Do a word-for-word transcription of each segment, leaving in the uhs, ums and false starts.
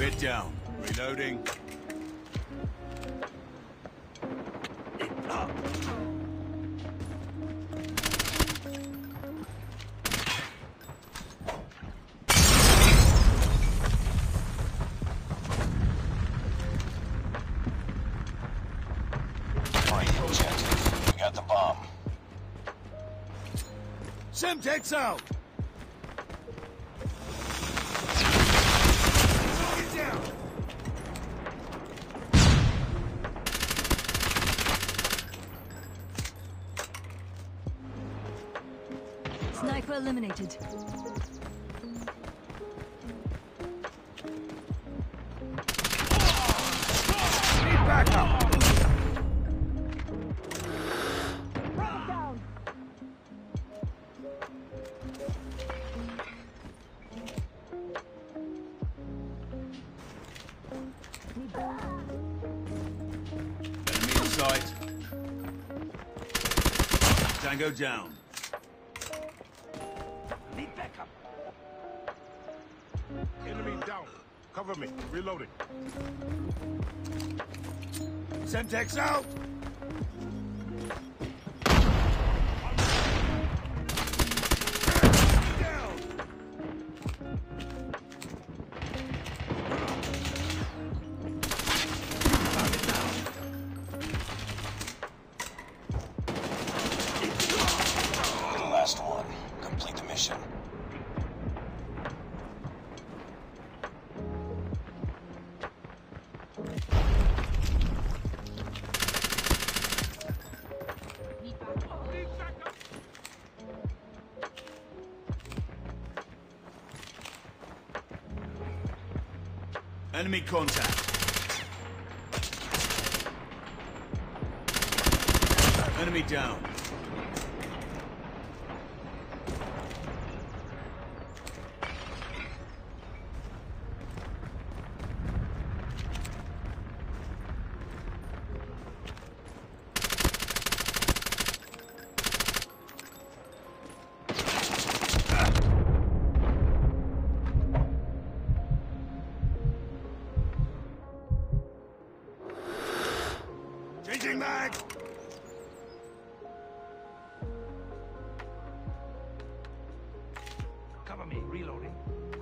Bit down. Reloading. Up. Objective. We got the bomb. Semtex out! Get down! Sniper eliminated. Need backup! Enemy in sight. Tango down. Need backup. Enemy down. Cover me. Reloading. Semtex out! Down! Last one. Complete the mission. Enemy contact. Enemy down. Changing mag! Cover me. Reloading.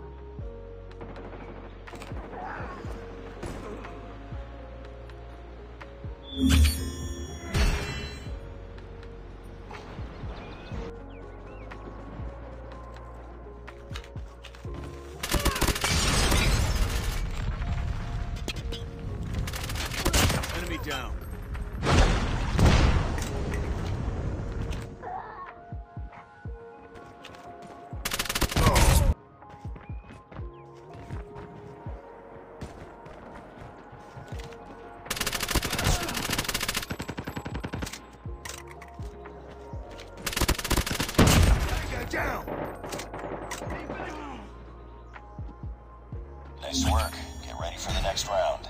Enemy down. Tango down! Nice work. Get ready for the next round.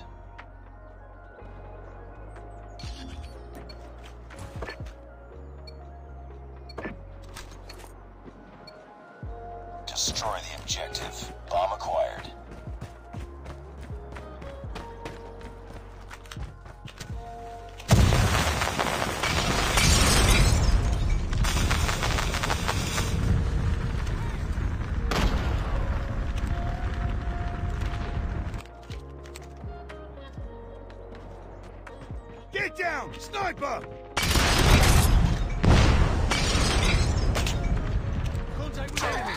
Destroy the objective. Bomb acquired. Get down! Sniper! Contact with enemy!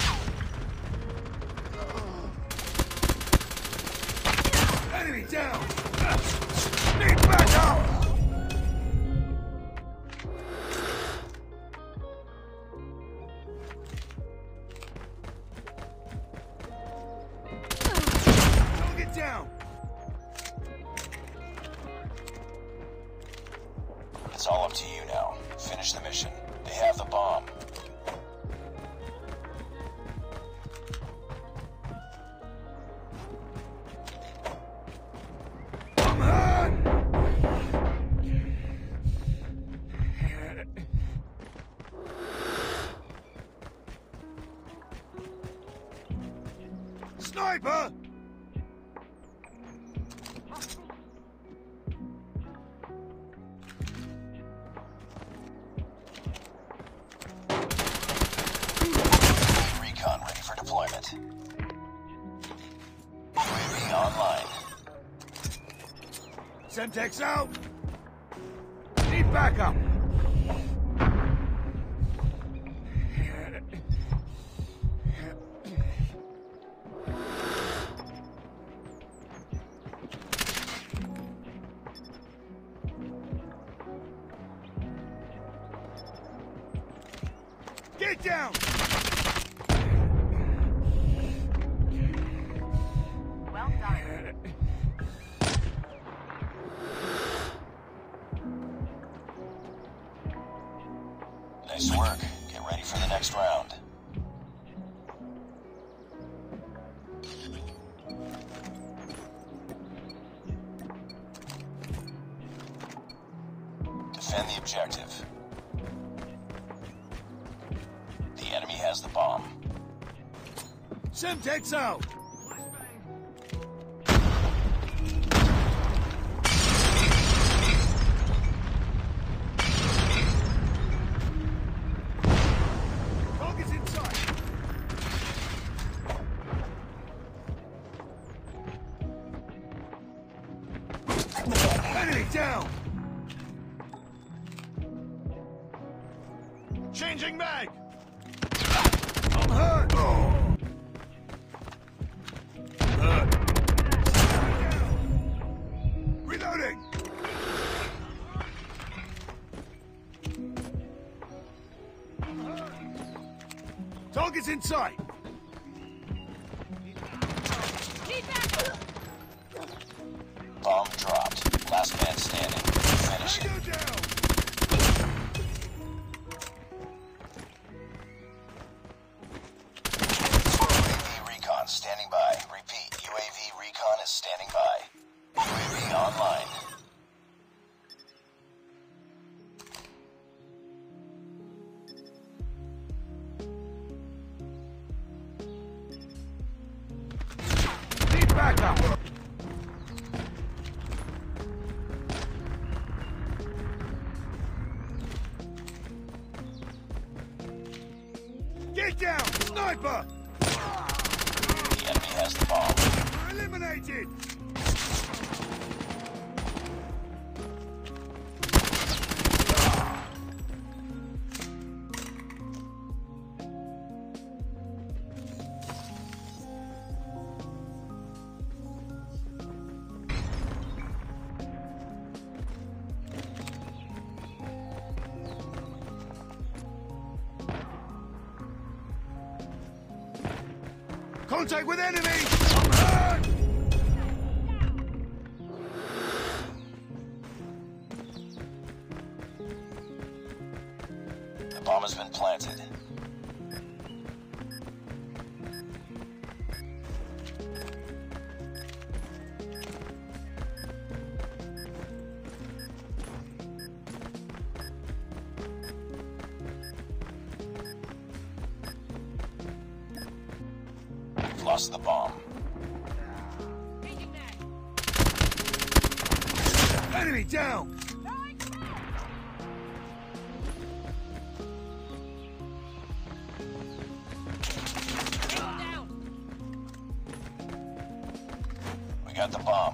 Enemy down! Need backup! Target down! It's all up to you now. Finish the mission. They have the bomb. Come on! Sniper! Semtex out! Need backup! Get down! Well done. Nice work. Get ready for the next round. Defend the objective. The enemy has the bomb. Semtex out! Target's inside! Enemy down! Changing mag! I'm hurt! Oh. Hurt! Reloading! Target's in sight! Bomb dropped. Last man standing. Finish it. Go down! U A V recon standing by. Repeat, U A V recon is standing by. U A V online. Need backup! Get down! Sniper! The enemy has the bomb. Eliminated! Contact with enemy! I'm hurt! The bomb has been planted. We've lost the bomb. Enemy down! We got the bomb.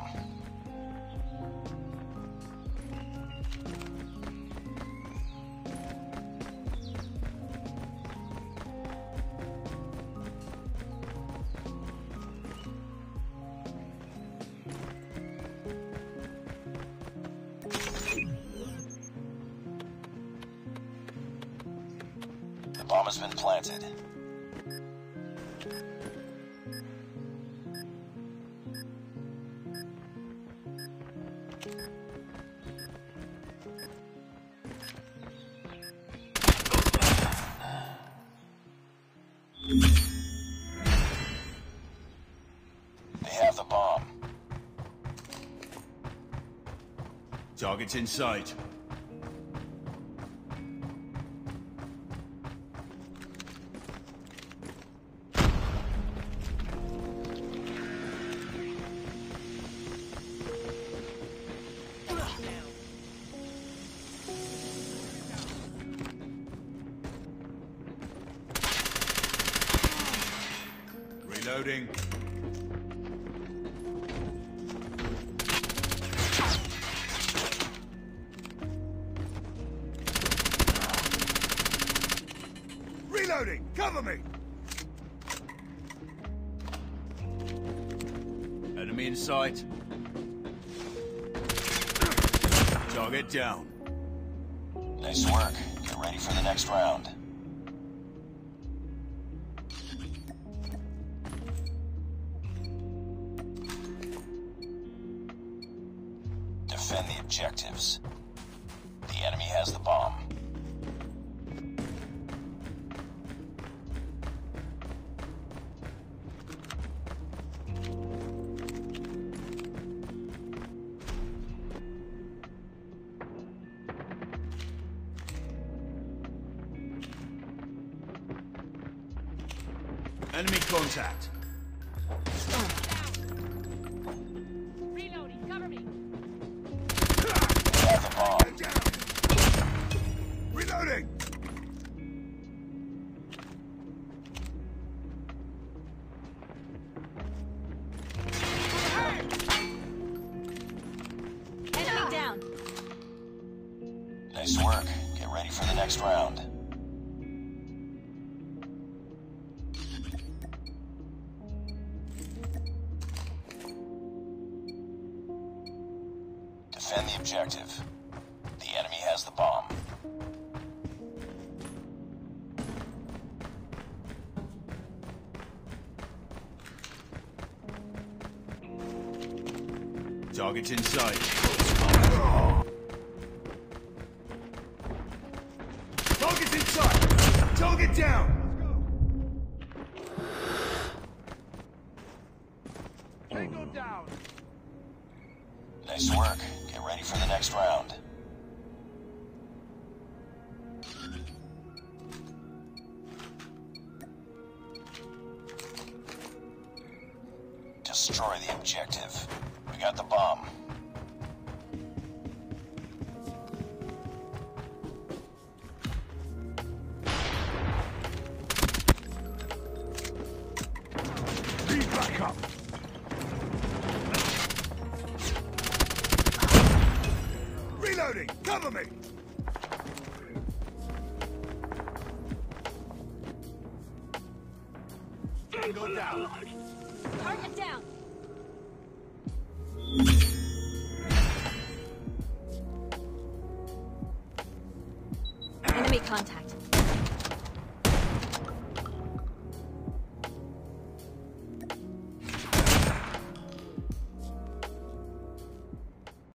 The bomb has been planted. They have the bomb. Target's in sight. Reloading. Cover me! Enemy in sight. Target down. Nice work. Get ready for the next round. Defend the objectives. The enemy has the bomb. Enemy contact. Reloading. Cover me. We have the bomb. Down! Reloading! Enemy down. Nice work. Get ready for the next round. Defend the objective. The enemy has the bomb. Target's in sight. Target's in sight! Target down! Tango down. Nice work. Get ready for the next round. Destroy the objective. We got the bomb. Need backup! Reloading! Cover me! Tango down. Target down.